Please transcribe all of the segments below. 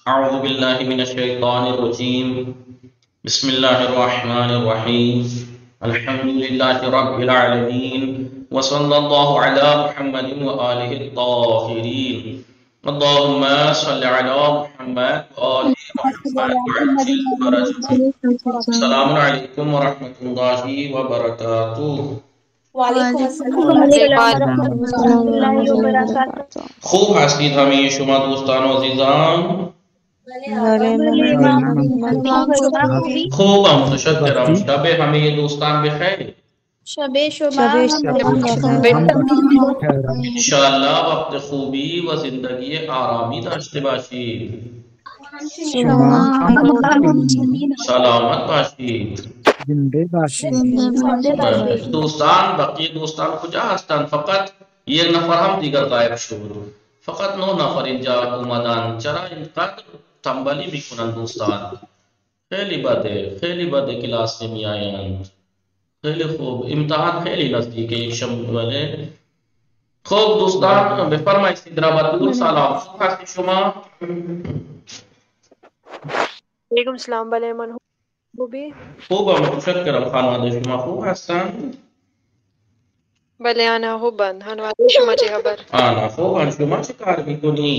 اعوذ باللہ من الشیطان الرجیم بسم اللہ الرحمن الرحیم الحمد للہ رب العالمین وصلی اللہ علی محمد وآلہ الطاہرین اللہم صلی علی محمد وآلہ محمد وعجل فرجہ. السلام علیکم ورحمۃ اللہ وبرکاتہ. وعلیکم السلام ورحمۃ اللہ وبرکاتہ. خوب هستید همه شما دوستان و عزیزان؟ خوبم متشکرم. شب همه دوستان بخیر. شب شما انشاءاللہ وقت خوبی و زندگی آرامی داشته باشید. سلامت باشید. دوستان بقیه دوستان کجا هستند؟ فقط یک نفر هم دیگر غایب شد. فقط 9 نفر اینجا اومدن. چرا اینقدر تنبلی میکنن دوستان؟ خیلی بده کلاس نمی آیند. خیلی خوب، امتحان خیلی نزدیکه، یک شنبه. خوب دوستان بفرمایید سیدرآباد سلام. خوب هستی شما؟ وعلیکم السلام. بله من خوبی؟ خوبم متشکرم. خانواده شما خوب هستند؟ بله آنها خوبند. خانواده شما چه خبر؟ آنها خوبند. شما چه کار میکنی؟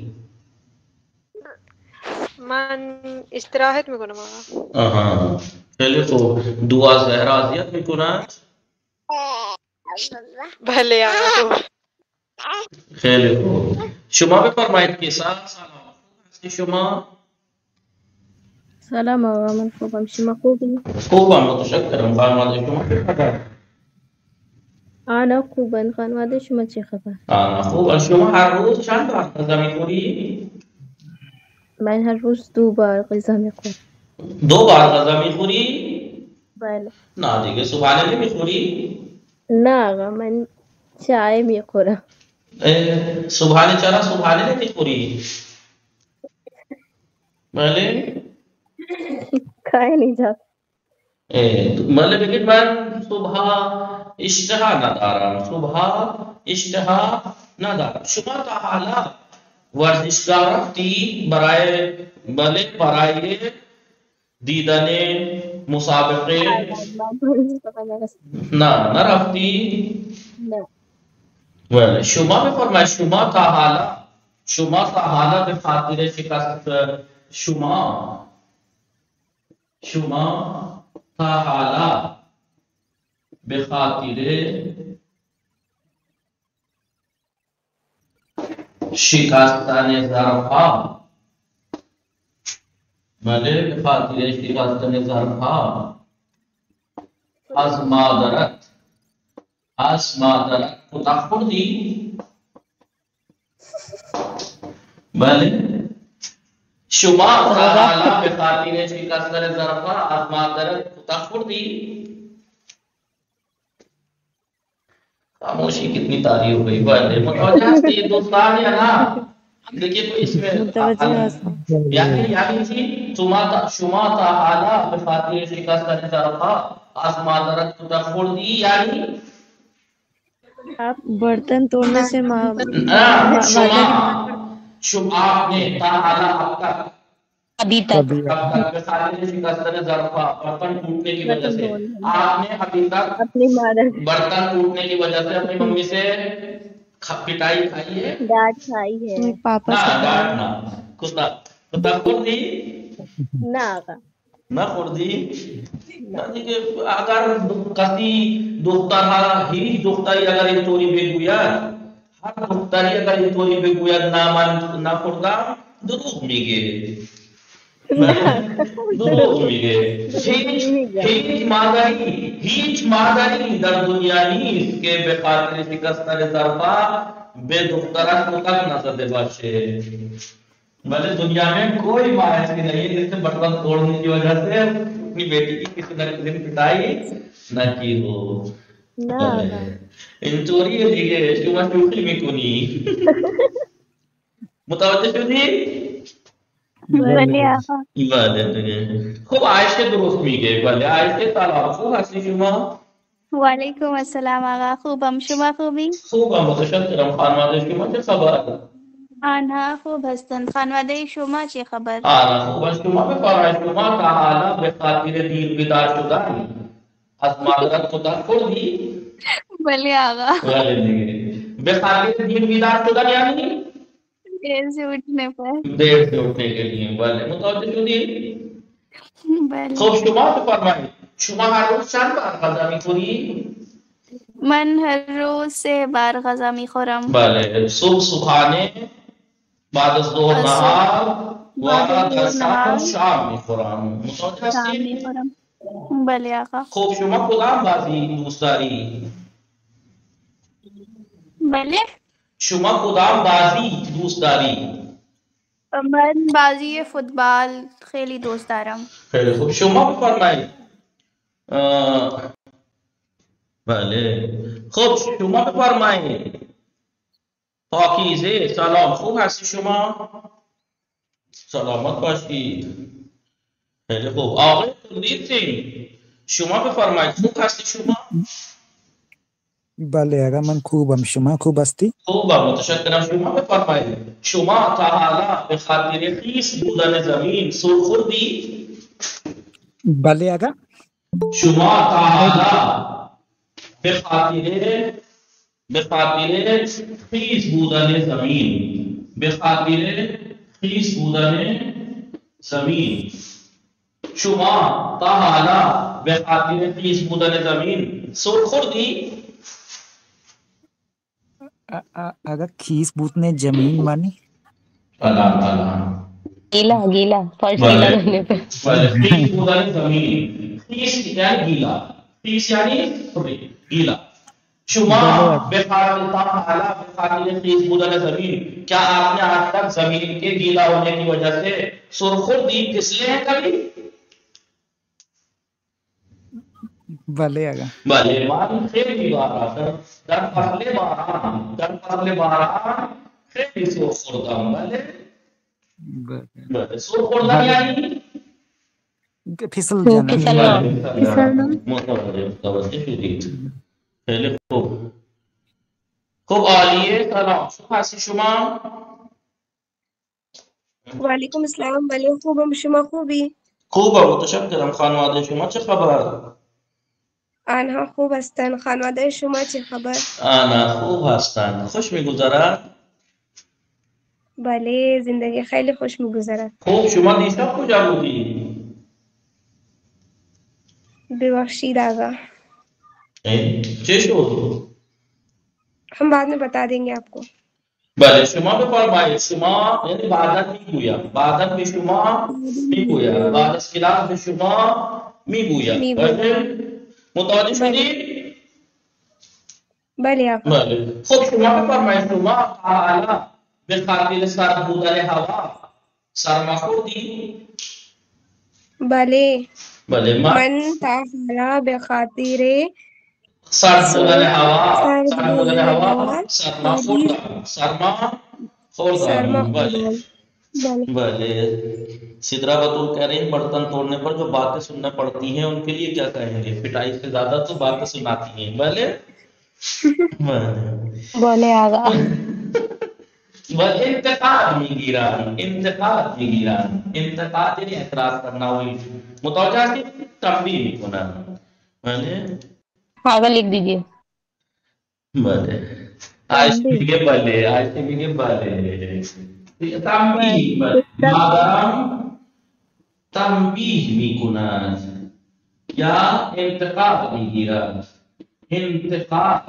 من استراحت میکنم آقا. آها خیلی خوب. دعا زهرا اذیت میکند؟ بله آقا خوب. خیلی خوب. شما بفرمایید که سلام هستی شما؟ سلام آقا، من خوبم. شما خوبی؟ خوبم متشکرم. خانواده شما چه خبر؟ آنا خوبن. خانواده شما چه خبر؟ آنها خوبند. شما هر روز چند بار غذا میخوری؟ من هر روز 2 بار غذا میخورم. 2 بار غذا میخوری؟ بله. نه دیگه صبحانه نمیخوری؟ نه آقا، من چای میخورم. صبحانه چرا صبحانه نمیخوری؟ بله؟ کاری نیست. مطلب بگید من صبح اشتها ندارم. شما تا حالا ورزشگاه رفتی برای دیدن مسابقه؟ نه نرفتی؟ نه. بله. شما بفرمایید شما تا حالا به خاطر شکست شما تا حالا به خاطر شکستن ظرفها از مادرت کتک خوردی؟ بله. شما تا حالا به خاطر شکستن ظرفها از مادرت کتک خوردی؟ خاموشی کتنی تاریخ ہوئی. بله متوجہ ہستی دوستان یا نا؟ دیکھیے تو اس میں یعنی جی شما تا حالا به خاطر شکستن ظرفها از مادرت کتک خوردی، یعنی آپ برتن توڑنے سے شما آپ نے تا حالا ابھی تک به خاطر شکستن ظرفها برتن ٹوٹنے کی وجہ سے آپ نے ابھی تک برتن ٹوٹنے کی وجہ سے اپنی ممی سے پٹائی کھائی ہے؟ ڈانٹ کھائی ہے. پاپا سے ڈانٹ نہ کتک خوردی؟ نہ آقا. نہ خوردی؟ اگر کسی هیچ دختری اگر اینطوری بگوید، هر دختری اگر اینطوری بگوید نخوردم، دروغ میگه. هیچ مادری در دنیا نیست که به خاطر شکستن ظرفها به دخترش کتک نزده باشه. بلے دنیا میں کوئی ماں ایسی نہیں ہے جس نے برتن توڑنے کی وجہ سے اپنی بیٹی کی کسی نہ کسی نے پٹائی نہ کی ہو. انچوری ہے دیگه شما شوخی میکنی. متوجه شدی؟ بله آقا. بله دیگه. خب عایشه درست میگه. بله عایشه سلام. خوب هستی شما؟ وعلیکم السلام آقا. خوبم. شما خوبی؟ خوبم متشکرم. خانواده شما چه خبر؟ آنها خوب هستند. خانواده شما چه خبر؟ آنا خوب از شما بفرمایید شما تا حالا به خاطر دیر بیدار شدن از معذرت خدا خوردی؟ بله آقا. بله دیگه به خاطر دیر بیدار شدن یعنی دیر سے اٹھنے پر. دیر سے اٹھنے کے لیے بله متوجه شدی؟ بله. خب شما بفرمایید شما هر روز چند بار غذا میخوری؟ من هر روز 3 بار غذا میخورم. بله صبح صبحانه بعد از ظهر نهار و در شام شام میخورم متوجه شام هستی؟ میخورم. بله آقا. خب شما کدام بازی دوست داری؟ بله. شما کدام بازی دوست داری؟ من بازی فوتبال خیلی دوست دارم. خیلی خوب شما بفرمایید بله خب شما بفرمایید پاکیزه سلام خوب هستی شما؟ سلامت باشید خیلی خوب آقای کلید سنگ شما بفرمایید خوب هستی شما؟ بله آقا من خوبم شما خوب هستی؟ خوبم متشکرم شما بفرمایید شما تا حالا به خاطر خیس بودن زمین سر خوردی؟ بله آقا شما تا حالا به خاطر خیس بودن زمین به خاطر خیس بودن زمین شما تا حالا به خاطر خیس بودن زمین سر خوردی؟ آقا کیس بوتنے زمین مانی الان گیلا فرش گیلا کرنے پہ خیس بودن زمین خیس یعنی گیلا خیس یعنی گیلا شما به خاطر خیس بودن زمین کیا آپ نے آج تک زمین کے گیلا ہونے کی وجہ سے سر خوردی پھسلے ہیں کبھی؟ بله آقا بله من خیلی بارا در فصل باران خیلی سر خوردم بله بله سر خوردن یعنی پھسل جانا متوجه شدید خیلی خوب خب عالیه سلام خوب هستی شما؟ وعلیکم السلام. بله خوبم شما خوبی؟ خوبه متشکرم خانواده شما چه خبر؟ آنها خوب هستند. خانواده شما چه خبر؟ آنا خوب هستند خوش میگذرد؟ بله زندگی خیلی خوش میگذرد. خوب شما دیشب کجا بودی؟ ببخشید آقا چه شد؟ ہم بعد میں بتا دیں گے آپ کو. بله شما بفرمایید شما یعنی بعداً میگویم بعداً به شما میگویم بعد از کلاس به شما میگویم بله متوجه شدید؟ بله آقا. بله خب شما بفرمایید شما حالا به خاطر سرد بودن هوا سرما خوردی؟ بله بله من تا حالا به خاطر سرد بودن هوا سرما خوردم بله بله. بله سدرا بطول کہہ رہی ہیں برتن توڑنے پر جو باتیں سننا پڑتی ہیں ان کے لیے کیا کہیں گے پٹائی سے زیادہ تو باتیں سناتی ہیں بھلے بولے آگا انتقاد میگیران انتقاد یعنی اعتراض کرنا ہوئی متوجہ کی تنبیہ میکنن بھلے آگا لکھ دیجئے بھلے آج بھی بھلے تنبیه میکنند یا انتقاد میگیرند انتقاد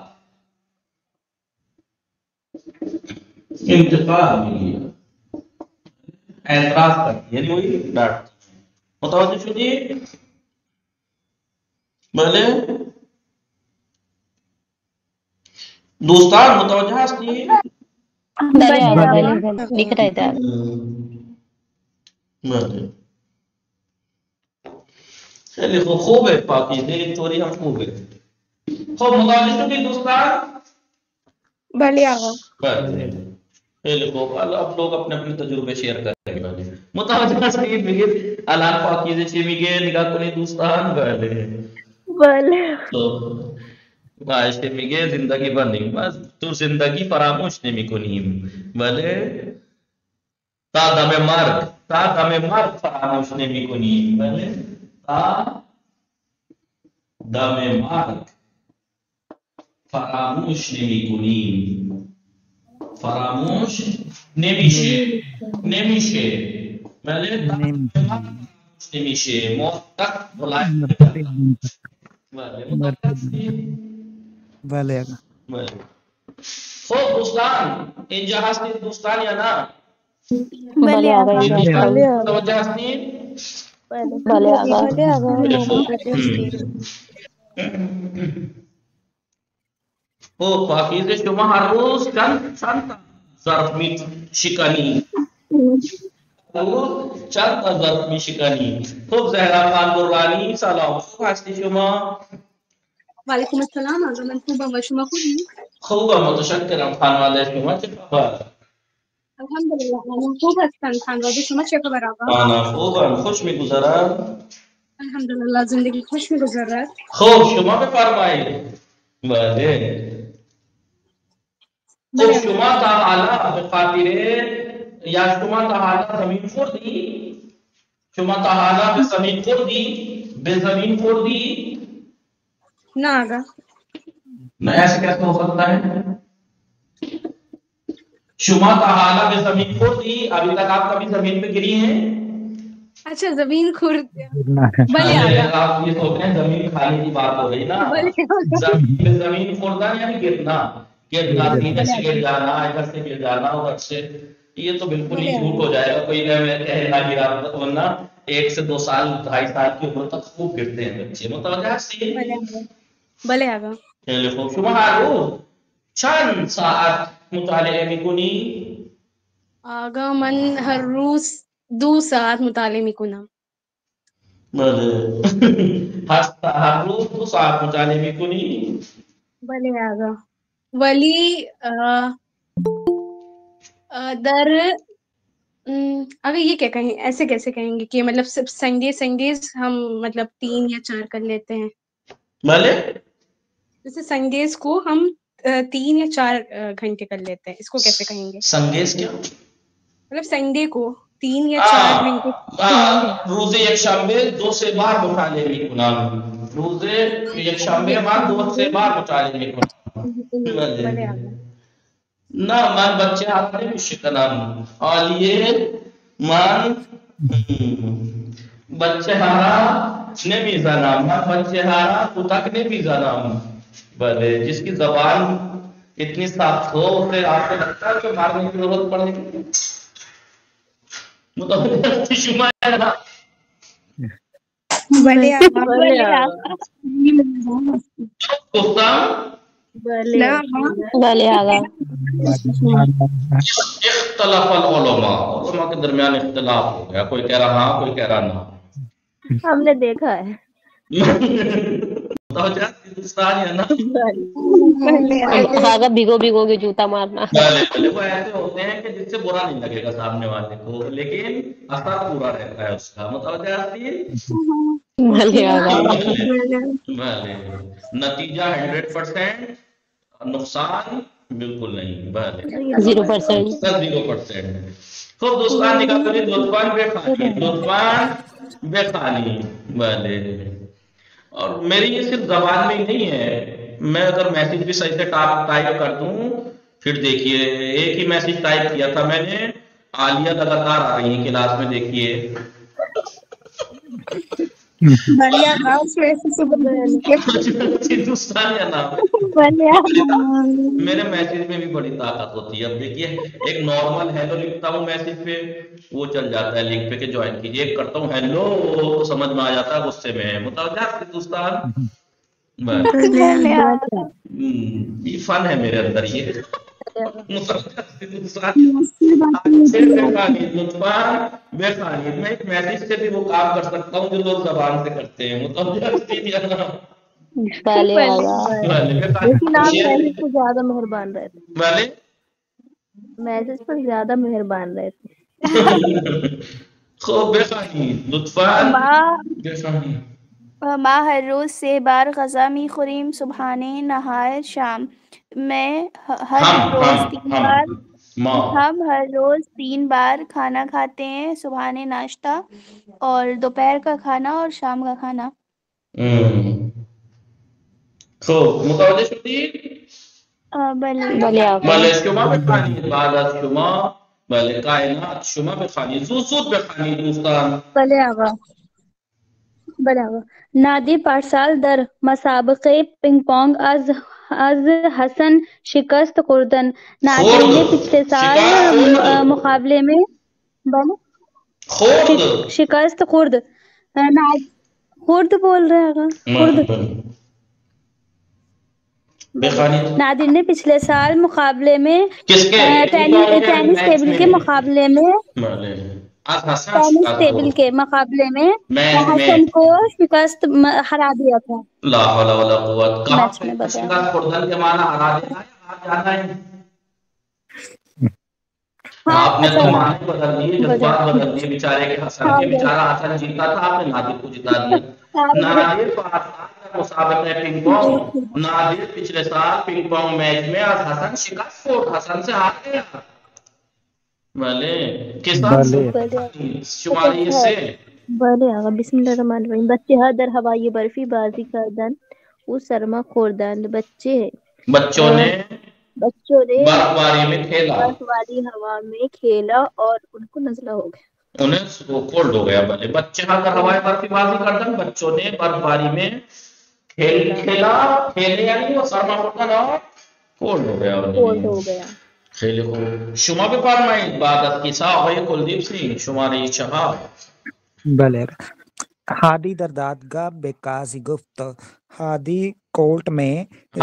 میگیرند اعتراض کرتی یعنی وہی ڈانٹتی متوجہ شدی بھلے دوستان متوجہ ہستی لکھ رہے تھے خیلی خوب ہے پاکیزه طوری هم خوبه خب متوجه شدید دوستان بله آقا. بله خیلی خوب اب لوگ اپنے اپنے تجربه شیئر کریں گے متوجه هستید میگید الان پاکیزه چی میگه نگاه کنید دوستان بله بله. معاشی میگه زندگی بندیم بس تو زندگی فراموش نمی کنیم بله تا دم مرگ فراموش نمی کنیم بله تا دم مرگ فراموش نمی کنیم فراموش نمیشه بله تا دم مرگ فراموش نمیشه موفق بلای بله متوجه هستید بله آقا. بله خب دوستان اینجا هستید دوستان یا نه بله بله آقا آقا. اینجا بله هستم. آقا. متوجه هستید بله آقا. بله آقا خب متوجه هستیم. خب پاکیزه شما هر روز چند تا ظرف میشکنی هر روز چند تا ظرف میشکنی خب زهرا خان درانی سلام خوب هستی شما وعلیکم السلام آقا من خوبم و شما خوبی؟ خوبم متشکرم خانواده شما چه خبر الحمدلله من خوب هستم خانواده شما چه خبر آقا؟ انا خوبم خوش میگذرم الحمدلله زندگی خوش میگذرد خب شما بفرمایید بله خب شما تا حالا به خاطر یا شما تا حالا زمین خوردی شما تا حالا به زمین خوردی نه آقا नहीं ऐसे कैसे हो सकता है शुमा तहाला में जमीन खोद दी अभी तक आप कभी जमीन पे गिरी हैं اچھا زمین خورد गिरना है بله अरे آقا आप ये सोच रहे हैं जमीन खाने की बात हो रही ना بله آقا जमीन खोदना यानी गिरना सीधे से गिर जाना इधर से गिर जाना उधर से ये तो बिल्कुल ही झूठ हो जाएगा कोई कहना गिरा वरना 1 से 2 साल 2.5 साल की उम्र तक खूब गिरते हैं बच्चे بله آقا بله آقا خب شما هر روز چند ساعت مطالعه میکنی؟ آقا من هر روز 2 ساعت مطالعه میکنم بله هر روز 2 ساعت مطالعه میکنی؟ بله آقا ولی در اگر یہ کیا کہیں ایسے کیسے کہیں گے کہ مطلب صرف سنڈیز ہم مطلب 3 یا 4 کر لیتے ہیں بله جیسے سنڈیز کو ہم 3 یا 4 گھنٹے کر لیتے ہیں اس کو کیسے کہیں گے سنگیز کیا؟ مطلب سنڈے کو 3 یا 4 گھنٹے روز یکشنبه 2 سے بار مطالعه میکنم روز یکشنبه من 2 سے بار مطالعه میکنم بله آقا نه من بچه ها نمیشکنم عالیه من بچه ها نمیزنم من بچه ها کتک نمیزنم بله جس کی زبان اتنی سخت ہو پھر آپ کو لگتا ہے کہ مارنے کی ضرورت پڑے گی متوجہ شما ہے نا بله آقا. بله آقا. گفتم نه آقا. بله آقا اختلاف علماء کے درمیان اختلاف ہو گیا کوئی کہہ رہا ہاں کوئی کہہ رہا نہ ہم نے دیکھا ہے متوجہ ہندوستان ہے نا بله آقا. آقا بھگو بھگو کے جوتا مارنا پہلے وہ ایسے ہوتے ہیں کہ جس سے برا نہیں لگے گا سامنے والے کو لیکن اثر پورا رہتا ہے اس کا متوجہ آتی ہے بله آقا بھلے نتیجہ 100% نقصان بالکل نہیں بھلے 0% 0% خب دوستان نگاہ کنید لطفاً بے خانی بھلے اور میری یہ صرف زبان میں ہی نہیں ہے میں اگر میسیج بھی صحیح سے ٹائپ کر دوں پھر دیکھیے ایک ہی میسیج ٹائپ کیا تھا میں نے عالیہ لگاتار آ رہی ہیں کلاس میں دیکھیے بله آقا اس میں سے صبح ہندوستان یا نام بله آقا. میرے میسیج میں بھی بڑی طاقت ہوتی ہے اب دیکھیے ایک نارمل ہیلو لکھتا ہوں میسیج پہ وہ چل جاتا ہے لنک پہ کہ جوائن کیجیے ایک کرتا ہوں ہیلو تو سمجھ میں آ جاتا ہے غصے میں متوجہ ہندوستان بله آقا. یہ فن ہے میرے اندر یہ بے خانید میں ایک میسیج سے بھی وہ کام کر سکتا ہوں جو لوگ زبان سے کرتے ہیں متوجہ بله آقا لیکن آپ میسج پر زیادہ مہربان رہتے والے میسج پر زیادہ مہربان رہتے خوب بے خانید لطفاً بے خانید ما هر روز 3 بار غذا میخوریم صبحانه نهار شام میں ہر روز 3 بار ما ہم ہر روز 3 بار کھانا کھاتے ہیں صبحانه ناشتہ اور دوپہر کا کھانا اور شام کا کھانا خوب متوجه شدی؟ بله بله آقا بله شما بخوانید بعد از شما بله کائنات شما بخوانید زود بخوانید دوستان. بله آقا. بله آقا. نادر پارسال در مسابقه پینگ پونگ از حسن شکست خوردن. نادر نے پچھلے سال مقابلے میں شکست خورد. خورد بول رہے آقا. خورد. نادر نے پچھلے سال مقابلے میں ٹینس ٹیبل کے مقابلے میں حسن کو شکست ہرا دیا تھا. لا حول ولا قوت. شکست خوردن کے معنی ہرا دینا ہے. آپ جانا ہے آپ نے تو معنی بدل دیے جذبات بدل دیے بیچارے کے حسن کے. بیچارہ حسن جیتا تھا آپ نے نادر کو جتا دیا. نادر مسابقہ پنگ پونگ. نادر پچھلے سال پنگ پونگ میچ میں از حسن شکست خورد. حسن سے ہار گیا. بھلے کس شماری سے بله آقا. بسم الله الرحمن الرحیم. بچه ها در هوای برفی بازی کردند او سرما خوردند. بچوں نے برفباری میں کھیلا. برفباری ہوا میں کھیلا اور ان کو نزلہ ہو گیا. انہیں کولڈ ہو گیا. بھلے بچے ہاں در ہوائے برفی بازی کردن. بچوں نے برفباری میں کھیلا. کھیلے یعنی وہ سرما خوردن اور کولڈ ہو گیا. کولڈ ہو گیا. خیلی خوب. شما بفرمایید بعد از قصه آقای کلدیپ سینگ شماره 4. بله. ہادی در دادگاہ بے قاضی گفت. ہادی کورٹ میں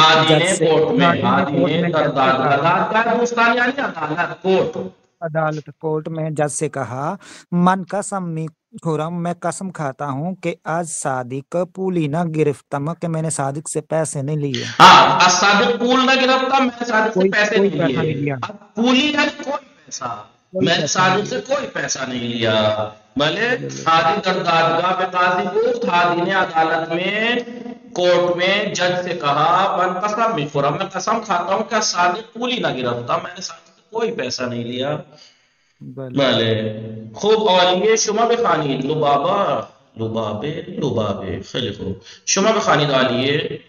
عدالت کورٹ میں جج سے کہا من قسم می خورم میں قسم کھاتا ہوں کہ آج صادق پولی نہ گرفتم کہ میں نے صادق سے پیسے نہیں لیے. ہاں صادق پول نہ گرفتا میں نے صادق سے پیسے نہیں لیے. پولی ہے کوئی پیسہ میں نے صادق سے کوئی پیسہ نہیں لیا. بھلے ہادی در دادگاہ پہ قاضی گفت. ہادی نے عدالت میں کورٹ میں جج سے کہا من قسم می خورم میں قسم کھاتا ہوں کہ صادق پولی نہ گرفتا میں نے صادق سے کوئی پیسہ نہیں لیا. بله خوب. آلیه شما بخوانید. لبابه خیلی خوب. شما بخوانید آلیه.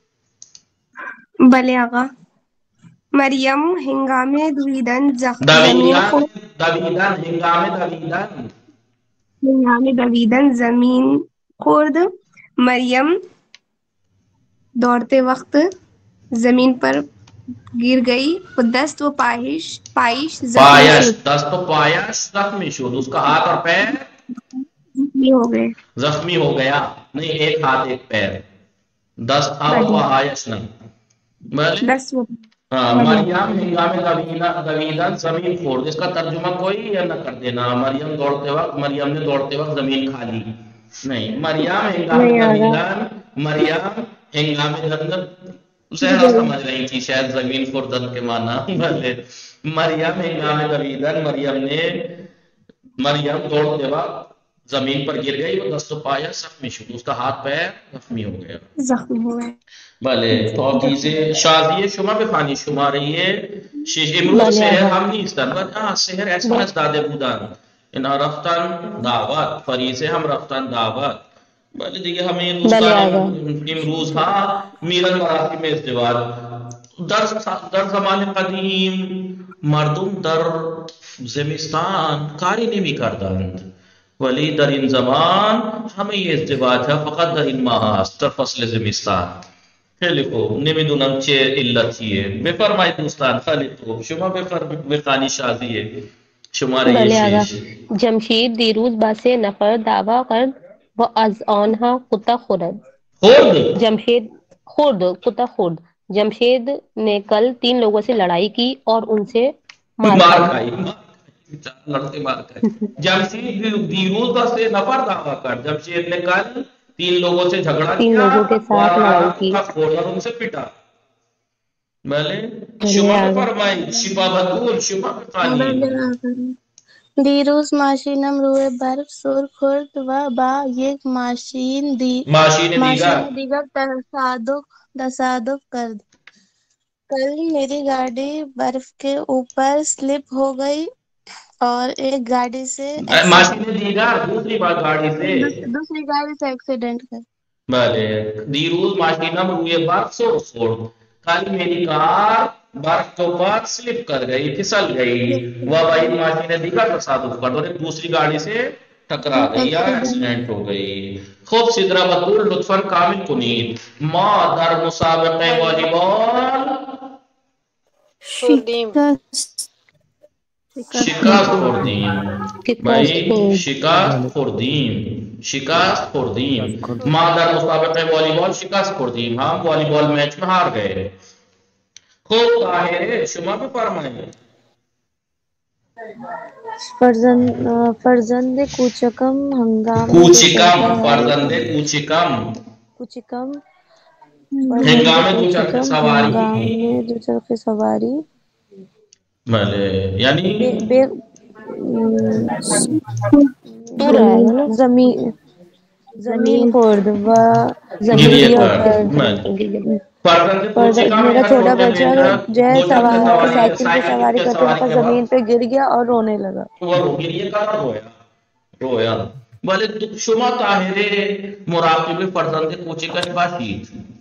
بله آقا. مریم هنگام دویدن زمین خورد. مریم دوڑتے وقت زمین پر گر گئی. دست و پایش زخمی شد. اس کا ہاتھ اور پیر زخمی ہو گیا. نہیں ایک ہاتھ ایک پیر. دست پایش نہیں. مریم ہنگام دویدن زمین خورد. اس کا ترجمہ کوئی یا نہ کر دینا. مریم نے دوڑتے وقت زمین کھا لی. نہیں مریم ہنگام دویدن. مریم ہنگام زہرا سمجھ رہی تھی شاید زمین خوردن کے معنی. مریم ہنگام دویدن. مریم دوڑتے وقت زمین پر گر گئی. وہ دست و پایا زخمی شد. اس کا ہاتھ پیر زخمی ہو گیا. بله توقیزه شازیه شما بخوانی. شماره 6. امروز سحر هم نیستن. سحر اسم از داده بودن. اینا رفتن دعوت. فریضه هم رفتن دعوت. بله دیگه همه امروز ها میرن مراسم ازدواج. در زمان قدیم مردم در زمستان کاری نمی کردند ولی در این زمان همه ازدواج ها فقط در این ماه است در فصل زمستان. خیلی خوب. نمیدونم چه علتیه. بفرمایید دوستان. خیلی خوب. شما بخوانی شازیه شماره 6. جمشید دیروز با 3 نفر دعوا کرد و از آنها کتا خورد. جمشید نے کل 3 لوگوں سے لڑائی کی اور ان سے مار کھائی. جمشید دیروز با 3 نفر دعوا کرد. جمشید نے کل 3 لوگوں سے جھگڑا کیا. 3 لوگوں کے ساتھ لڑائی کی اور ان سے پٹا. بله شما بفرمایید. شفا بطول شما بخوانید. دیروز ماشینم روی برف سر خورد و با یک ماشین دیگر تصادف کرد. کل میری گاڑی برف کے اوپر سلپ ہو گئی اور ایک گاڑی سے دوسری گاڑی سے ایکسیڈنٹ کر. بله دیروز ماشینم روی برف سر خورد. کل میری کار برف کے اوپر سلپ کر گئی، پھسل گئی. وہ بھائی ماشین دیگر تصادف کر اور ایک دوسری گاڑی سے ٹکرا گئی یا ایکسیڈنٹ ہو گئی. خوب سدرا بطول لطفاً کامل کنید. ما در مسابقه والیبال شکست خوردیم. بھائی شکست خوردیم. ما در مسابقه والیبال شکست خوردیم، ہم والیبال میچ میں ہار گئے. خوب طاہر شما بھی فرمائیں. فرزند کوچکم ہنگام دوچرخه سواری. بله یعنی زمین خورد و گریه زمین کرد. میرا چھوٹا بچہ جو ہے سائیکل پہ سواری کرتے وقت زمین پہ گر گیا اور رونے لگا. گریه کرد رویا. بله شما طاهر مراقب فرزند کوچکش باشید.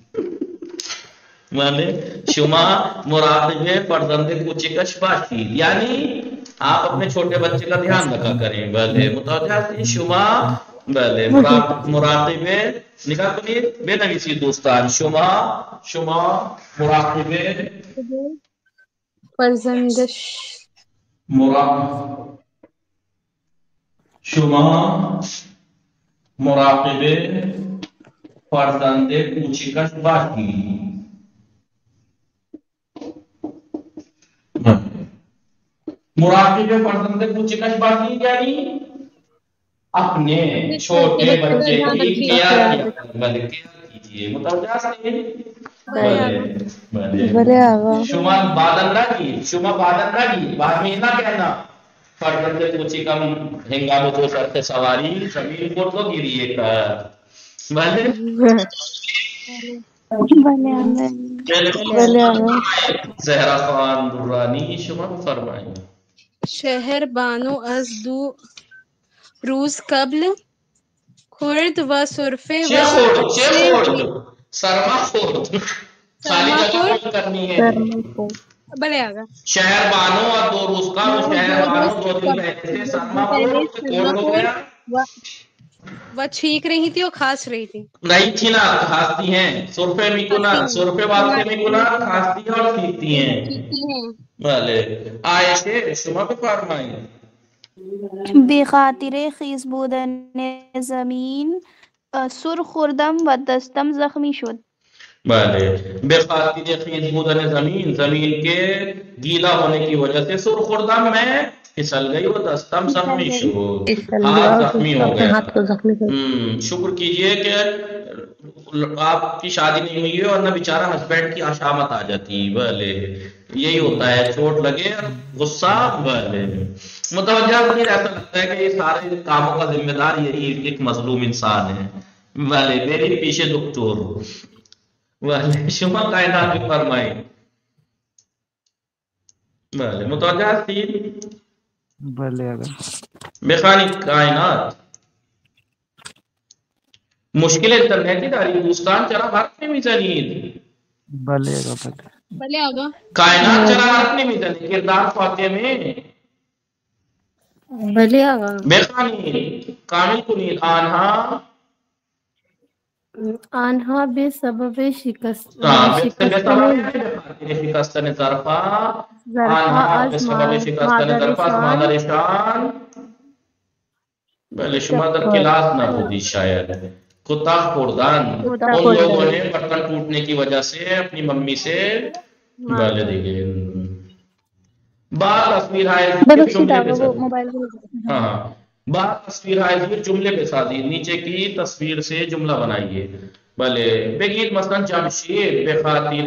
بله شما مراقب فرزند کوچکش باشید یعنی آپ اپنے چھوٹے بچے کا دھیان رکھا کریں. بله متوجہ هستید شما. بله مراقب نگاه کنید بنویسید دوستان. شما مراقب فرزندش شما مراقب فرزند کوچکش باشید. مراقب فرزند کوچکش باشید یعنی اپنے چھوٹے بچے کی کیئر کیجیے. متوجہ ہیں؟ بھلے آقا. شما بادل نگی بعد میں نہ کہنا فرزند کوچکم ہنگام تو سر سواری زمین کو تو گریے کر. بھلے زہرا خان درانی شما فرمائیں. شہر بانو از دو روز قبل خورد و صرفے سرما خورد خالی جگہ کرنی ہے. بلے آگا شہر بانو اور 2 روز کا شہر بانو 2 دن پہلے سے سرما خورد ہو گیا. وہ چھینک رہی تھی اور کھاس رہی تھی. نہیں تھی نا کھانستی ہیں. سرفے میں گنا سرفے واسطے میں گنا کھانستی ہیں اور کھینکتی ہیں. بھلے آئے سے شما بھی فرمائیں. بخاطر خیز بودن زمین سر خوردم و دستم زخمی شد. بله بخاطر خیز بودن زمین کے گیلا ہونے کی وجہ سے سر خوردم میں پھسل گئی و دستم زخمی شد. ہاتھ زخمی ہو گیا. شکر کیجئے کہ آپ کی شادی نہیں ہوئی ہے اور نہ بیچارہ ہسبینڈ کی آشامت آ جاتی. بھلے یہی ہوتا ہے چھوٹ لگے غصہ. بھلے متوجہ نہیں ایسا لگتا ہے کہ یہ سارے کاموں کا ذمہ دار یہی ایک مظلوم انسان ہے. بھلے میری پیچھے دکتور. بھلے شما کائنات بھی فرمائیں. بھلے متوجہ تھی. بھلے میخانی کائنات مشکل انترنیتی داری دوستان چرا حرف نمیزنید. بلے آگا کائنات چرا حرف نمیزنید. کردار فاتحہ میں بھلے آقا. میخانی کامل کنید. آنها به سبب شکستن ظرفا آنها به سبب شکستن ظرفا از مادرشان. بله شما در کلاس نہ بودی شاید. کتا خوردن ان لوگوں نے برتن ٹوٹنے کی وجہ سے اپنی ممی سے بله دیگه بعد تصویر ہے بعد تصویر ہے جملے پہ سازی نیچے کی تصویر سے جملہ بنائیے. بھلے بگید مثلا جمشید بخاطر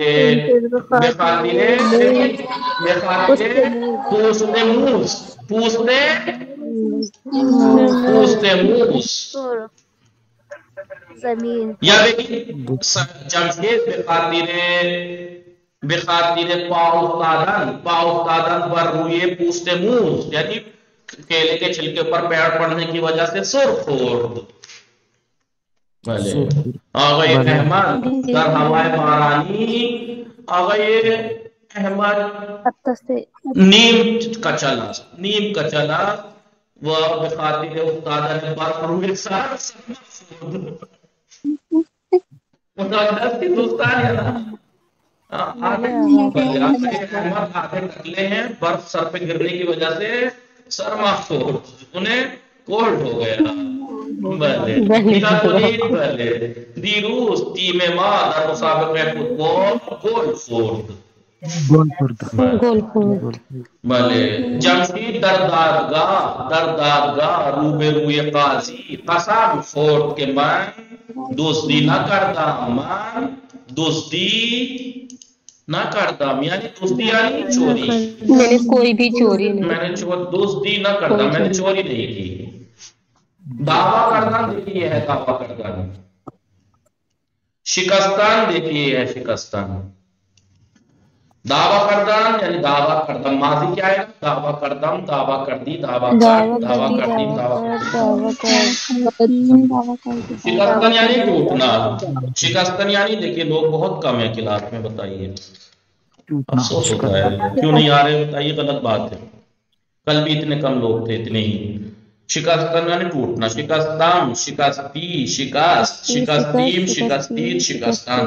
پوستے پوست موس زمین یا دیکھیے جمشید بخاطر پا افتادن بر روی پوست موس، یعنی کیلے کے چھلکے پر پیڑ پڑنے کی وجہ سے سرخ خورد. آغای احمد در ہوائے بارانی، آغای احمد نیم کا چلا وہ بخاطر افتادن بر روی سر دوستان ہے نا آدھے نکلے ہیں، برف سر پہ گرنے کی وجہ سے سر محفوظ، انہیں کولڈ ہو گیا. بلے دیروز ٹیم ماں در مسابقہ فٹبال گول خورد. بلے جمشید در دادگاہ روبے روی قاضی قسم خورد کہ میں دزدی نہ کرتا، یعنی دزدی یعنی چوری، میں نے کوئی بھی چوری نہیں، میں نے دزدی نہ کرتا، میں نے چوری نہیں کی. دعویٰ کردن دیکھیے ہے دعویٰ کردن، شکستان دیکھیے ہے شکستان. دعویٰ کردن یعنی دعویٰ کردم، ماضی کیا ہے؟ دعویٰ کردم، دعویٰ کردی، دعویٰ کردی. شکستان یعنی ٹوٹنا، شکستان یعنی دیکھیے لوگ بہت کم ہیں کلاس میں، بتائیے افسوس ہوتا ہے کیوں نہیں آ رہے، بتائیے غلط بات ہے. کل بھی اتنے کم لوگ تھے، اتنے ہی. شکستان یعنی ٹوٹنا، شکستان، شکستی، شکست، شکستیم، شکستید، شکستان.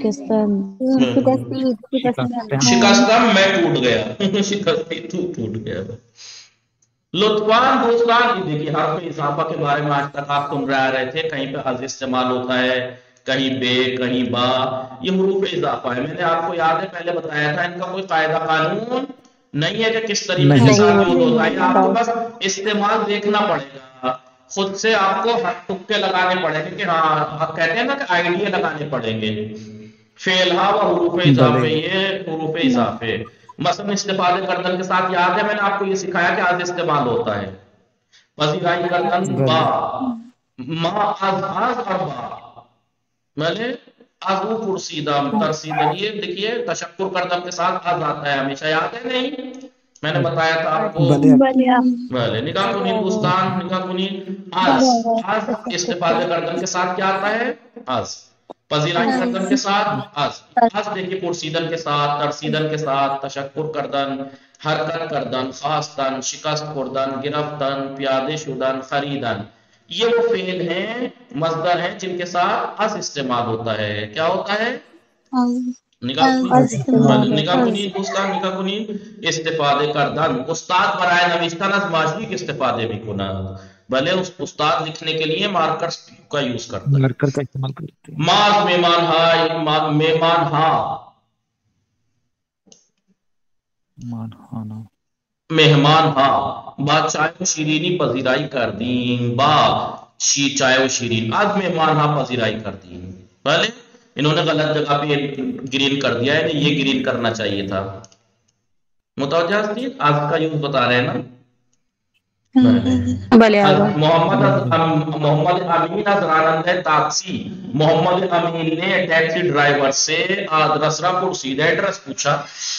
شکستم میں ٹوٹ گیا، شکستی ٹوٹ گیا. لطفاً دوستان دیکھیے حرف اضافہ کے بارے میں آج تک آپ سن رہے تھے، کہیں پہ از استعمال ہوتا ہے، کہیں بے، کہیں با. یہ حروف اضافہ ہے. میں نے آپ کو یاد ہے پہلے بتایا تھا ان کا کوئی قاعدہ قانون نہیں ہے کہ کس طریقے سے یوز ہوتا ہے. آپ کو بس استعمال دیکھنا پڑے گا، خود سے آپ کو تکے لگانے پڑیں گے کہ ہاں آپ کہتے ہیں نا کہ آئیڈیا لگانے پڑیں گے. فعل ہا و حروف اضافے، یہ حروف اضافے مثلا استفادے کردن کے ساتھ یاد ہے میں نے آپ کو یہ سکھایا کہ آج استعمال ہوتا ہے. پذیرائی کردن با، ما از اور با، میں نے ازو پرسیدم ترسیدن. یہ دیکھیے تشکر کردم کے ساتھ از آتا ہے ہمیشہ، یاد ہے نہیں؟ میں نے بتایا تھا آپ کو. بھلے نگاہ کنی دوستان، نگاہ کنی. از استفادے کردن کے ساتھ کیا آتا ہے؟ از. پذیرائی کردن کے ساتھ از دیکھیے پرسیدن کے ساتھ، ترسیدن کے ساتھ، تشکر کردن، حرکت کردن، خواستن، شکست خوردن، گرفتن، پیادے شدن، خریدن. یہ وہ فعل ہیں، مصدر ہیں جن کے ساتھ از استعمال ہوتا ہے. کیا ہوتا ہے؟ نگاہ کنی دوستان، نگاہ کنی. استفادے کردن استاد برائے نوشتن از ماضی کے استفادے بھی کنند. بھلے اس استاد لکھنے کے لیے مارکر کا یوز کرتا ہے، مارکر کا استعمال کرتے ہیں. ماز مہمان مہمان ہاں. با چائے و شیرینی پذیرائی کر دین، با چائے و شیرین. آج مہمان ہاں پذیرائی کر دین. بھلے انہوں نے غلط جگہ پہ گرین کر دیا ہے، یہ گرین کرنا چاہیے تھا. متوجہ تھی؟ آج کا یوز بتا رہے ہیں نا. محمد امین از راننده تاکسی، محمد امین نے ٹیکسی ڈرائیور سے رسرا پرسید، ایڈریس پوچھا.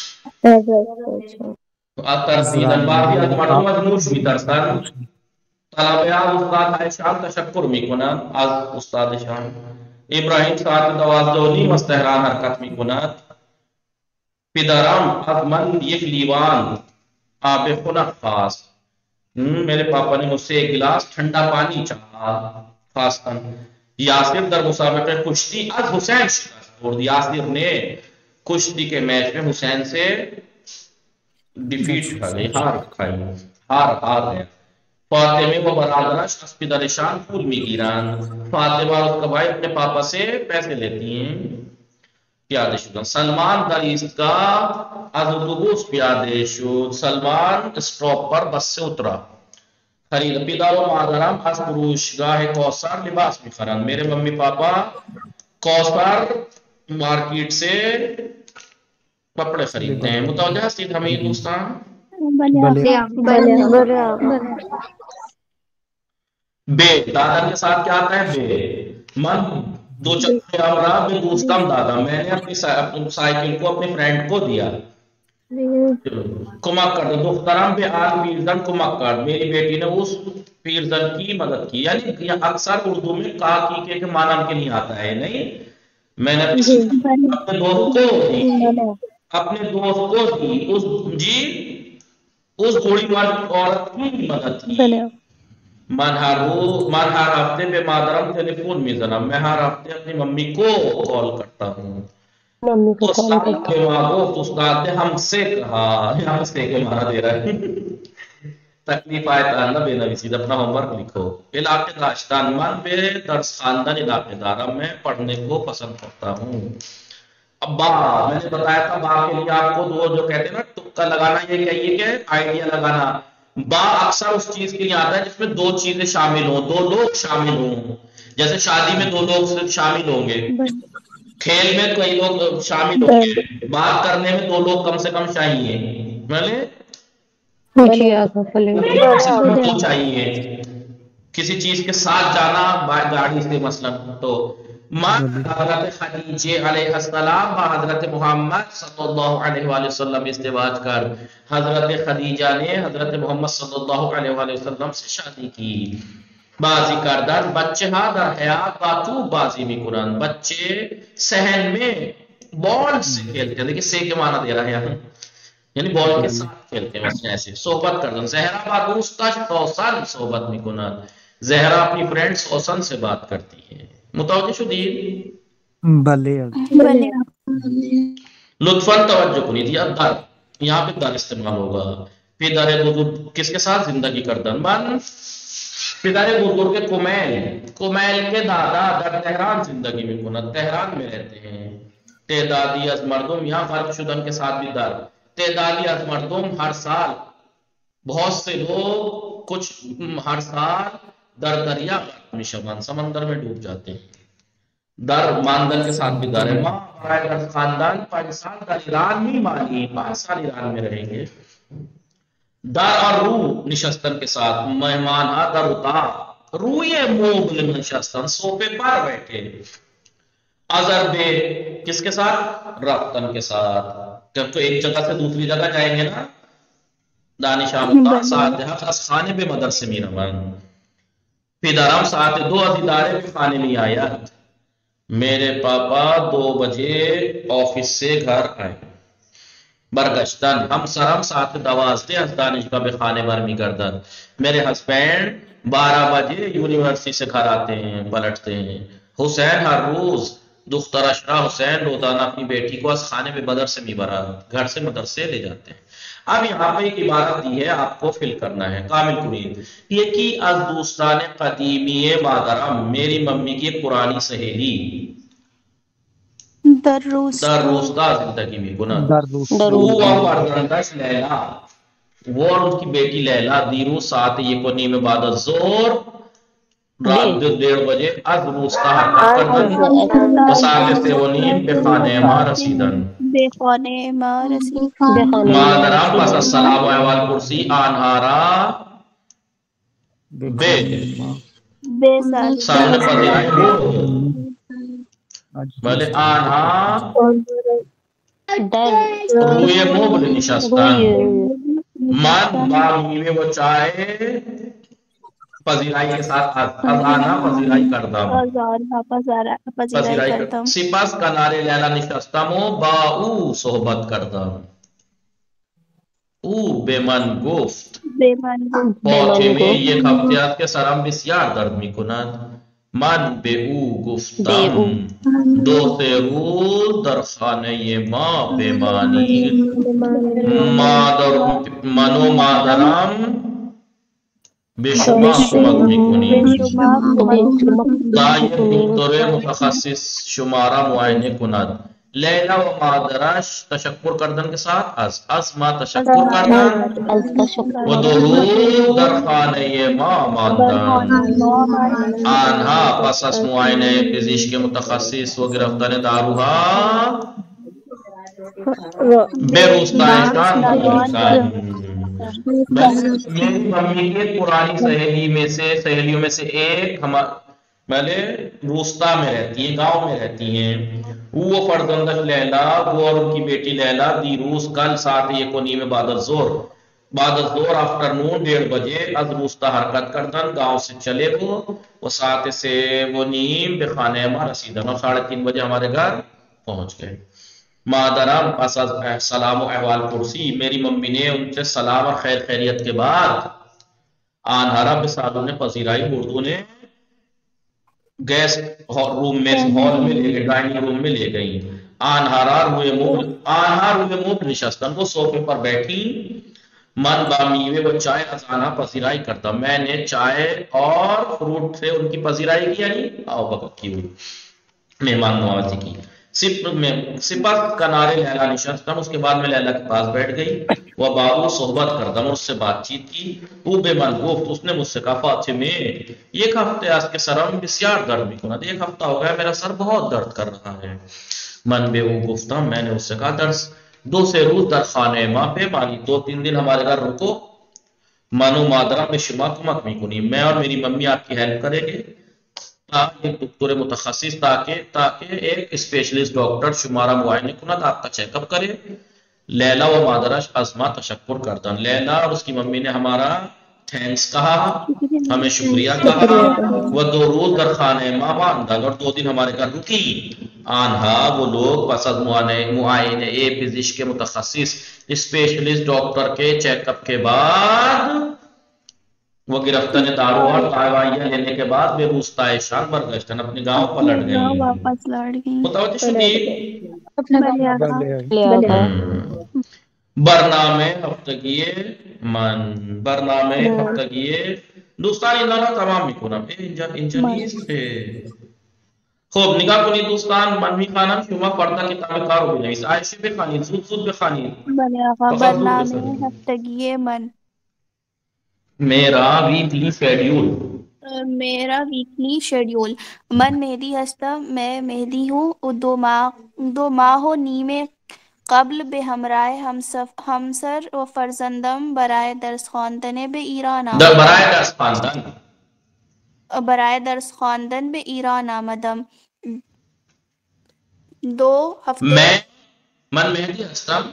ترسیدن باری از مردم از نوش میترسن. طلبه استاد عایشان تشکر میکنند از استادشان. ابراهیم ساعت 12:30 از تهران حرکت میکند. پدرم از من یک لیوان آب خنک خواست. میرے پاپا نے مجھ سے ایک گلاس ٹھنڈا پانی چاہا. خواستن. یاسر در مسابقہ کشتی از حسین شکست خورد. یاسر نے کشتی کے میچ میں حسین سے ڈیفیٹ کھا گئی، ہار گیا. فاطمہ و برادرش از پدرشان پول میگیرند. فاطمہ اور اس کا بھائی اپنے پاپا سے پیسے لیتی ہیں. پیادے شدن. سلمان در ایستگاه از اتوبوس پیاده شد. سلمان اسٹاپ پر بس سے اترا. خرید. پدر و مادرم از فروشگاه کوثر لباس میخرند. میرے ممی پاپا کوثر مارکیٹ سے کپڑے خریدتے ہیں. متوجہ سید ہمیں دوستان؟ بے دادا کے ساتھ کیا آتا ہے بے من دو چکے امرا بے دوستم دادا میں نے اپنی سائیکل کو اپنے فرینڈ کو دیا کمک کر دو دخترم بے آل پیرزن کمک کر میری بیٹی نے اس پیرزن کی مدد کی. یعنی اکثر اردو میں کا کی کے معنی کے نہیں آتا ہے نہیں میں نے اپنے دوست کو دی اپنے دوست کو دی اس جی اس بوڑھی مرد عورت کی مدد کی. من ہر ہفتے بے مادرم ٹیلی فون میں زنم میں ہر ہفتے اپنی ممی کو کال کرتا ہوں. استاد نے ہم سے کہا ہم سے کے معنی دے رہا ہے تکلیف آئے تانا بے نویسید اپنا ہوم ورک لکھو. علاقے داشتان من بے درس خاندان علاقے دارم میں پڑھنے کو پسند کرتا ہوں. اب با میں نے بتایا تھا با کے لیے آپ کو دو جو کہتے ہیں نا تکا لگانا یہ کہیے کہ آئیڈیا لگانا. با اکثر اس چیز کے لیے آتا ہے جس میں دو چیزیں شامل ہوں دو لوگ شامل ہوں. جیسے شادی میں دو لوگ صرف شامل ہوں گے کھیل میں کئی لوگ شامل ہوں گے بات کرنے میں دو لوگ کم سے کم چاہیے چاہیے کسی چیز کے ساتھ جانا گاڑی سے مثلا. تو حضرت خدیجہ علیہ السلام با حضرت محمد صلی اللہ علیہ وآلہ وسلم ازدواج کر حضرت خدیجہ نے حضرت محمد صلی اللہ علیہ وآلہ وسلم سے شادی کی. بازی کردن بچے ہاں در حیات باتو بازی می کنن بچے صحن میں بال سے کھیلتے ہیں. دیکھیں سے کے معنی دے رہا ہے یعنی بال کے ساتھ کھیلتے ہیں ایسے. صحبت کردن زہرا با دوستا سوسن صحبت می کنن زہرا اپنی فرینڈ سوسن سے بات کرتی ہے. متوجہ شدید بلے لطفاً توجہ کنی دیا در یہاں پہ در استعمال ہوگا. پدر بزرگ کس کے ساتھ زندگی کردن من پدر بزرگ کمیل کے دادا در تہران زندگی میں کنن تہران میں رہتے ہیں. تعدادی از مردم یہاں فرق شدن کے ساتھ بھی در تعدادی از مردم ہر سال بہت سے لوگ کچھ ہر سال در دریا مشمن سمندر میں ڈوب جاتے ہیں. در ماندن کے ساتھ بھی در ہے. ماں برائے در خاندان 5 سال در ایران ہی مانی 5 سال ایران میں رہیں گے. در اور رو نشستن کے ساتھ مہمان در اتا روی موبل نشستن سوپے پر بیٹھے. ازر بے کس کے ساتھ رفتن کے ساتھ جب تو ایک جگہ سے دوسری جگہ جائیں گے نا دانش آمدان ساتھ از خانے بے مدرسے می روان. پدرم ساعت 2 از ادارے میں خانے میں آیا. میرے پاپا 2 بجے آفس سے گھر آئے. برگشتن ہم سرم ساعت 12 از دانشگاہ بے خانے برمی گردن. میرے ہسبینڈ 12 بجے یونیورسٹی سے گھر آتے ہیں پلٹتے ہیں. حسین ہر روز دختر اشرا حسین روزانہ اپنی بیٹی کو از خانے میں مدرسے میں برا گھر سے مدرسے لے جاتے ہیں. اب یہاں پہ ایک عبارت دی ہے آپ کو فل کرنا ہے کامل کنید. یہ کی از دوستان قدیمی مادرم میری ممی کی پرانی سہیلی در روستا زندگی میں گناہ فردندش لیلا وہ اور ان کی بیٹی لیلا دیرو ساعت 1:15 بعد الظہر رات 1:30 بجے از روستا حرکت کردن مساعد سے ونین بے خانے ما رسیدن بے خانے ما رسیدن مادرم پس السلام احوال کرسی آنہارا بے سال فضیلائی بلے آنہا روی موبل نشستن من بامی میں وہ چاہے پذیرائی کے ساتھ آنا پذیرائی کردم سپاس کنارے لیلا نشستم و با او صحبت کردم. او بے من گفت پوچھے میں یہ خفتیات کے سرم بسیار درد می کنند. من به او گفتم دوست رو در خانه ما بمانید من و مادرم به شما کمک میکنیم تا یک دکتر متخصص شما را معاینه کند. لیلا و مادرش تشکر کردن کے ساتھ از ما تشکر کردن و درود در خانه ما ماندن. آنها پس از معاینه پزشک متخصص و گرفتن داروها به روستایشان بردن. میری ممی کی پرانی سہیلیوں میں سے ایک پہلے روستا میں رہتی ہیں، گاؤں میں رہتی ہیں. وہ فرزندش لیلا، وہ اور ان کی بیٹی لیلا دی روس کل ساعت 1:15 بعد الظہر آفٹرنون 1:30 بجے از روستا حرکت کردن، گاؤں سے چلے وہ ساعت سے وہ نیم بے خانہ ما رسیدن، اور 3:30 بجے ہمارے گھر پہنچ گئے. مادرم پس از سلام و احوال پرسی، میری ممی نے ان سے سلام اور خیر خیریت کے بعد آنہارا بسالوں نے پذیرائی، اردو نے گیسٹ روم میں ہال میں لے گئی، ڈائننگ روم میں لے گئی. آنہارا روئے منہ نشستن، وہ صوفے پر بیٹھی. من بامیوے، وہ چائے ازانہ پذیرائی کرتا، میں نے چائے اور فروٹ سے ان کی پذیرائی کی، یعنی آؤ بکت کی ہوئی مہمان نوازی کی. سپت کنارے لیلا نشستم، اس کے بعد میں لیلا کے پاس بیٹھ گئی. وہ بابو صحبت کردم، اس سے بات چیت کی. وہ بے من گفت، اس نے مجھ سے کہا فاطمے ایک ہفتے آج کے سرم بسیار درد بھی کند، 1 ہفتہ ہو گیا میرا سر بہت درد کر رہا ہے. من بے وہ گفتم، میں نے اس سے کہا درس 2 روز در خانہ ماں بے مانی، 2-3 دن ہمارے گھر رکو. منو مادرہ میں شما کمک نہیں کنی، میں اور میری ممی آپ کی ہیلپ کریں گے. ایک دکتور متخصص تاکہ ایک اسپیشلسٹ ڈاکٹر شمارا معائنے کند، آپ کا چیک اپ کرے. لیلا و مادرش ازما تشکر کردن، لیلا اور اس کی ممی نے ہمارا تھینکس کہا، ہمیں شکریہ کہا. وہ 2 روز در خانہ ماں ماندن، اور 2 دن ہمارے گھر رکی. آنہا وہ لوگ پس از معائنے پزشک متخصص اسپیشلسٹ ڈاکٹر کے چیک اپ کے بعد، وہ گرفتن دارو اور دوائیاں لینے کے بعد بے روستہ شان برگشتن، اپنے گاؤں پلٹ گئی. واپس لوٹ گئی. متوجہ شدید؟ برنامه هفتگی دوستان این را تمام میکنم. اینجا نیست. خب نگاه کنید دوستان، من میخوانم شما فردا کتاب کار رو بنویسید. عایشه بخوانید، زود بخوانید. بله آقا. برنامه هفتگی من. میرا ویکلی شیڈیول. من مہدی هستم. میں مہدی ہوں. 2 ماہ و نیم قبل به همراه همسر و فرزندم برای درس خواندن به ایران آمدم. 2 ہفتے. من مہدی هستم.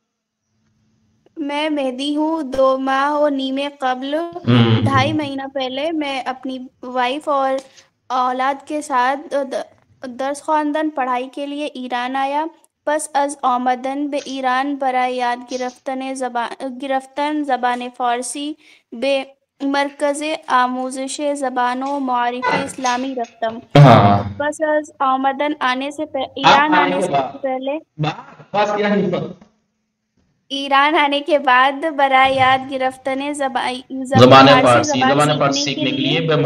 میں مہدی ہوں. 2 ماہ و نیم قبل 2.5 مہینہ پہلے میں اپنی وائف اور اولاد کے ساتھ درس خواندن پڑھائی کے لیے ایران آیا. پس از آمدن به ایران برای یاد گرفتن زبان فارسی به مرکز آموزش زبان و معارف اسلامی رفتم. پس از آمدن ایران آنے کے بعد برای یاد گرفتن زبان فارسی سیکھنے کے لیے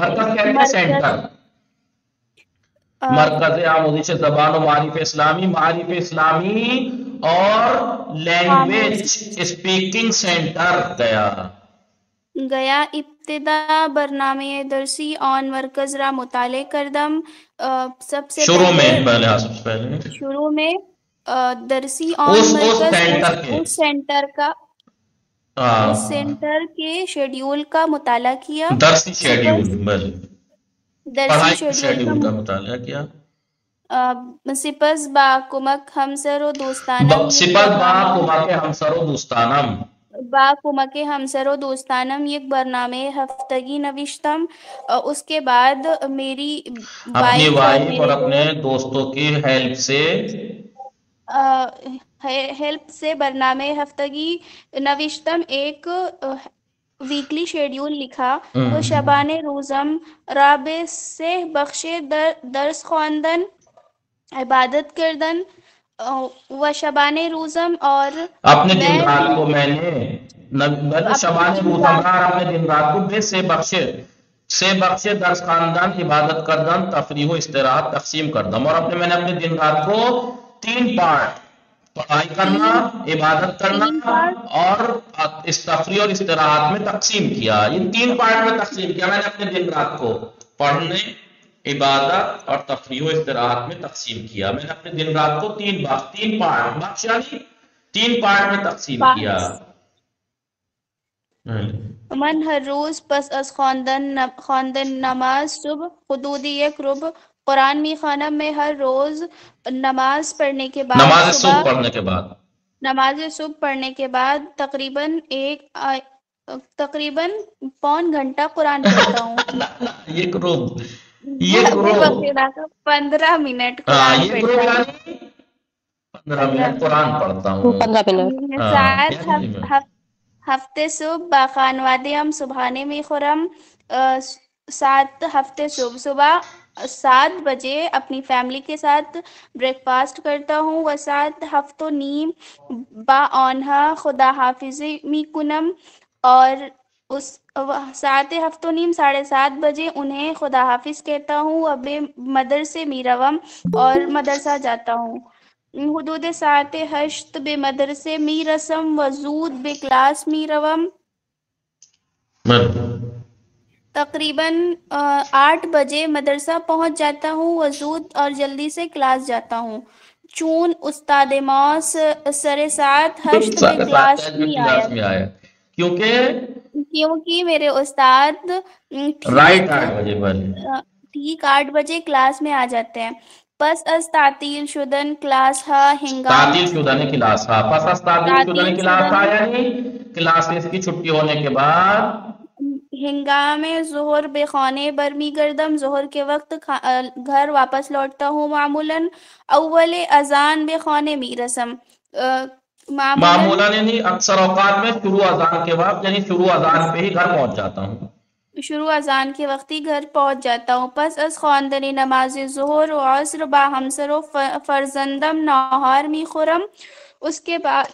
مرکز آموزش زبان و معارف اسلامی اور لینگویج اسپیکنگ سینٹر گیا. ابتدا برنامه درسی آن مرکز را مطالعه کردم. سب سے شروع میں درسی آن مرکز اس سینٹر کے شیڈیول کا مطالعہ کیا. درسی شیڈیول کا مطالعہ کیا. سپس با کمک ہمسر و دوستانم یک برنامه ہفتگی نوشتم. اس کے بعد میری اپنی وائف اور اپنے دوستوں کی ہیلپ سے برنامه ہفتگی نوشتم. ایک ویکلی شیڈیول لکھا. وہ شبان روزم رابع سے بخش درس خواندن، عبادت کردن. و شبان روزم اور اپنے دن رات کو میں نے شبان روزم اپنے دن رات کو سے بخش درس خواندن، عبادت کردن، تفریح و استراحت تقسیم کردم. اور میں نے اپنے دن رات کو 3 پارٹ، پڑھائی کرنا، عبادت کرنا اور تفریح اور استراحت میں تقسیم کیا. ان 3 پارٹ میں تقسیم کیا میں نے اپنے دن رات کو. پڑھنے، عبادت اور تفریح و استراحت میں تقسیم کیا. میں نے اپنے دن رات کو 3 پارٹ میں تقسیم کیا. من ہر روز پس از خواندن نماز صبح حدود یک ربع قرآن می خوانم. میں ہر روز نماز پڑھنے کے بعد نماز صبح پڑھنے کے بعد تقریباً پون گھنٹہ قرآن پڑھتا ہوں. یک ربع 15 منٹ قرآن پڑھتا ہوں. 15 منٹ. ہفتے صبح با خانواده ہم صبحانے میں خورم. 7 ہفتے صبح 7 بجے اپنی فیملی کے ساتھ بریک فاسٹ کرتا ہوں. و 7 ہفتوں نیم با آنها خدا حافظی می کنم اور اس 7 ہفتوں نیم 7:30 بجے انہیں خدا حافظ کہتا ہوں. و بے مدرسے می روم اور مدرسہ جاتا ہوں. حدود 7:08 بے مدرسے می رسم و زود بے کلاس می روم. تقریباً 8 بجے مدرسہ پہنچ جاتا ہوں و زود اور جلدی سے کلاس جاتا ہوں. چون استاد ماس سرے 7:08 بے کلاس می آیا کیونکہ میرے استاد ٹھیک 8 بجے کلاس میں آ جاتے ہیں. پس از تعطیل شدن کلاس ها یعنی کلاسز کی چھٹی ہونے کے بعد ہنگام ظہر بے خانے برمی گردم. ظہر کے وقت گھر واپس لوٹتا ہوں. معمولاً اول اذان بے خانے می رسم. معمولاً یعنی اکثر اوقات میں شروع اذان کے وقت یعنی شروع اذان پہ ہی گھر پہنچ جاتا ہوں. شروع اذان کے وقت ہی گھر پہنچ جاتا ہوں. پس از خواندن نماز ظہر و عصر با ہمسر و فرزندم ناہار می خورم. اس کے بعد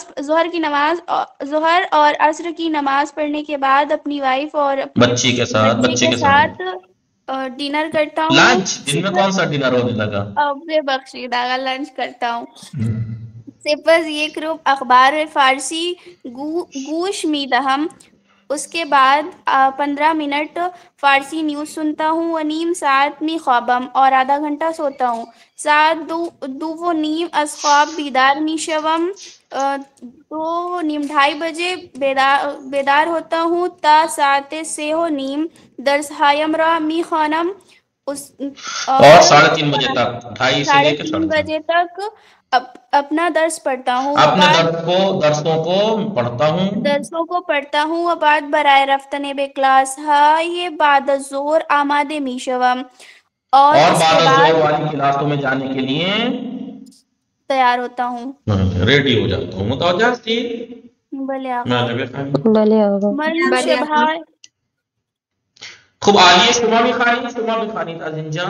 ظہر اور عصر کی نماز پڑھنے کے بعد اپنی وائف اور بچی کے ساتھ ڈنر کرتا ہوں. لنچ دن میں کون سا ڈنر ہونے لگا؟ بخشیدہ لنچ کرتا ہوں. سپس یک روب اخبار فارسی گوش می دہم. اس کے بعد 15 منٹ فارسی نیوز سنتا ہوں. و نیم ساعت می خوابم اور آدھا گھنٹہ سوتا ہوں. 2:30 از خواب بیدار می شوم. 2:30 بجے بیدار ہوتا ہوں. تا 3:30 درس ہایم را می خوانم. اور 3:30 بجے تک 3:30 بجے تک اپنا درس پڑھتا ہوں. درسوں کو پڑھتا ہوں. و بعد برائے رفتن بے کلاس یہ بعد الظہر آمادے می شوم. اور اس کے بعد والی کلاسوں میں جانے کے لیے تیار ہوتا ہوں. ریڈی ہو جاتا ہوں. متوجہ تھی؟ بلے آقا. خوب آئیے شما بخانی تا زنجا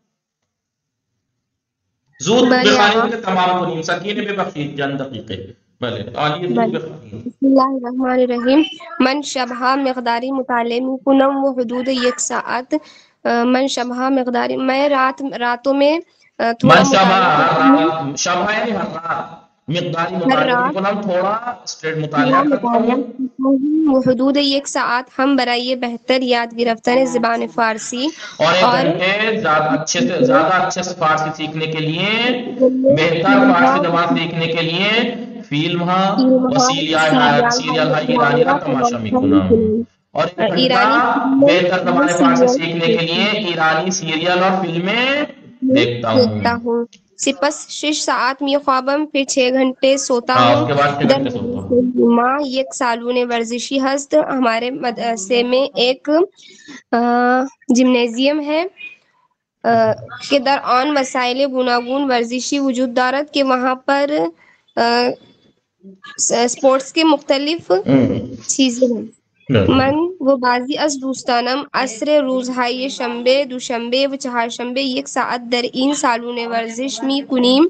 زود بخانی کے تمام کنیم سکینے بے بخشید جان دقیقے. بلے آئیے زود بخانی. بسم اللہ الرحمن الرحیم. من شبہ مقداری مطالعے میں کنم و حدود 1 ساعت. من شبہ مقداری میں راتوں میں تھوڑا شبہ یعنی ہر رات مقداری مطالعہ تھوڑا اسٹریٹ مطالعہ کرتا ہوں. حدود 1 ساعت ہم برائے بہتر یاد گرفتن زبان فارسی اور زیادہ اچھے سے فارسی سیکھنے کے لیے بہتر فارسی زبان سیکھنے کے لیے فلم سیریل ایرانی کا تماشا میں کنم. اور بہتر زبان فارسی سیکھنے کے لیے ایرانی سیریل اور فلمیں دیکھتا ہوں. سپس 6 ساعت می خوابم پھر 6 گھنٹے سوتا ہوں. ماں یک سالون ورزشی ہست. ہمارے مدرسے میں ایک جمنیزیم ہے کہ در آن مسائل گوناگون ورزشی وجود دارد کہ وہاں پر سپورٹس کے مختلف چیزیں ہیں. من و بازی از دوستانم عصر روزهای شنبه دوشنبه و چهارشنبه 1 ساعت در این سالون ورزش می کنیم.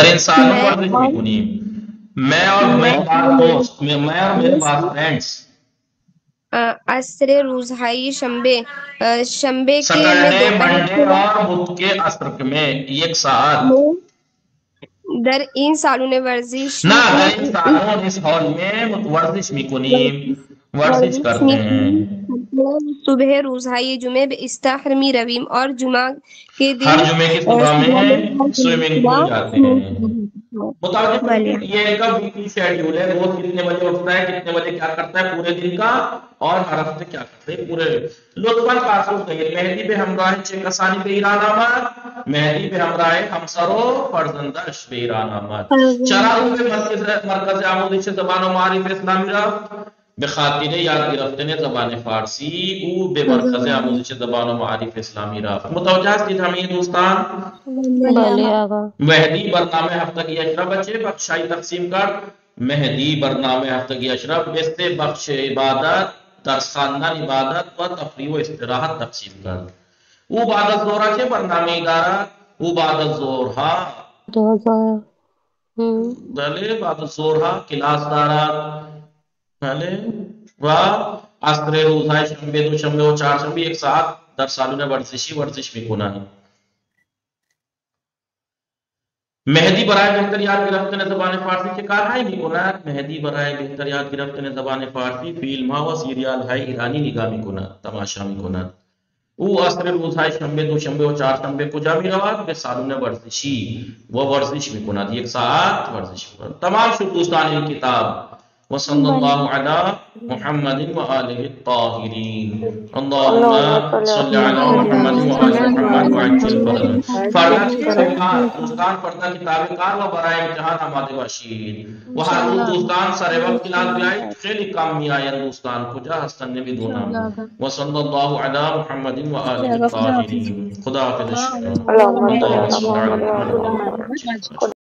میں اور میرے پاس فرینڈز عصر روزهای شنبه کے سٹرڈے منڈے اور بدھ کے عصر میں 1 ساعت در این سالون ورزش اس ہال میں ورزش می کنیم ورزش کرتے ہیں. صبح روزهای جمعہ به استخر می رویم اور جمعہ کے دن ہر جمعے کی صبح میں سوئمنگ پول جاتے ہیں. متوجہ، یہ ان کا ویکلی شیڈیول ہے، روز کتنے بجے اٹھتا ہے، کتنے بجے کیا کرتا ہے پورے دن کا، اور ہر ہفتے کیا کرتا ہے پورے لطفاً پاسو غیر مہدی به همراه چه کسانی به ایران آمد، مہدی به همراه همسر و فرزندش به ایران آمد. چرا او به مرکز آموزش زبان و معارف اسلامی رفت؟ به خاطر یاد گرفتن زبان فارسی او به مرکز آموزش زبان و معارف اسلامی رفت. متوجہ هستید همه دوستان؟ بله آقا. مہدی برنامه هفتگی اشرف بچه بخشای تقسیم کرد. مہدی برنامه هفتگی اشرف بست بخش عبادت، درس خواندن عبادت و تفریح و استراحت تقسیم کرد. او بعد از ظهر چه برنامه دارد؟ او بعد از ظهرها بله بعد از ظهرها کلاس دارد، بله و عصر روزهای شنبه دوشنبه و چهارشنبه یک ساعت در سالن ورزش میکنند. مهدی برای بهتر یاد گرفتن زبان فارسی چه کارهایی میکند؟ مهدی برای بهتر یاد گرفتن زبان فارسی فیلم ها و سیریال های ایرانی نگاه میکند، تماشا میکند. او عصر روزهای شنبه دوشنبه و چهارشنبه کجا میرود؟ به سالن ورزشی و ورزش میکند، یک ساعت ورزش میکند. تمام شد دوستان این کتاب. وصلی اللہ علی محمد و آلہ الطاہرین. اللہم صلی علی محمد و آلہ محمد و عجل فرج. فردا دوستان پردہ کتاب کار و برای امتحان آماده باشید و هر روز دوستان سر وقت کلاس بیایید، خیلی کم میآید دوستان، کجا هستن نمیدونم. وصلی اللہ علی محمد و آلہ الطاہرین. خدا حافظ.